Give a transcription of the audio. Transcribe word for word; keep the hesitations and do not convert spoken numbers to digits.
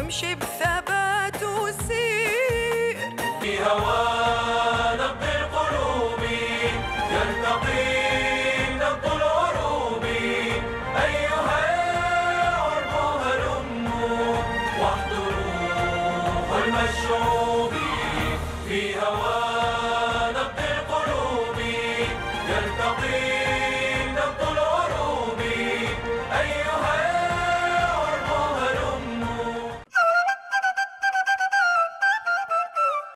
وامشي بثبات وسير في هوى نبض القلوب يلتقي نبض العروب. أيها العرب هلموا واحضروا حلم الشعوب في هوى